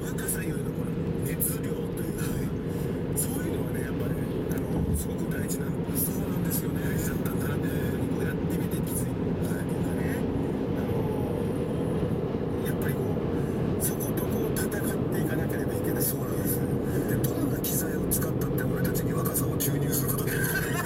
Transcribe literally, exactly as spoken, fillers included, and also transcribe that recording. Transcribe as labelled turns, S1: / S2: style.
S1: 若さよりのこの熱量というか、そういうのはねやっぱりあのすごく大事なんです